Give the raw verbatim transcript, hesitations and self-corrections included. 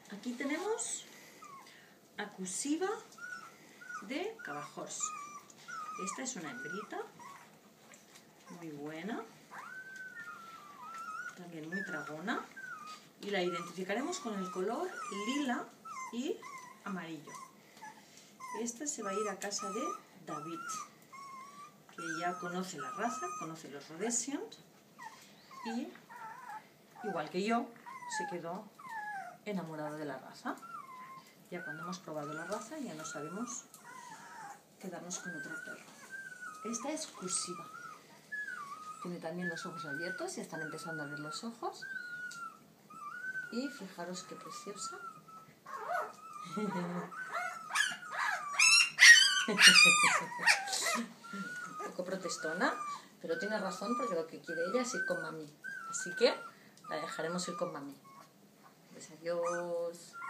Aquí tenemos Acusiva de Cabajors. Esta es una hembrita, muy buena, también muy tragona, y la identificaremos con el color lila y amarillo. Esta se va a ir a casa de David, que ya conoce la raza, conoce los Rhodesians, y igual que yo, se quedó enamorado de la raza. Ya cuando hemos probado la raza ya no sabemos quedarnos con otro perro. Esta es Cursiva. Tiene también los ojos abiertos, ya están empezando a abrir los ojos. Y fijaros qué preciosa. Un poco protestona, pero tiene razón porque lo que quiere ella es ir con mami. Así que la dejaremos ir con mami. Pues adiós.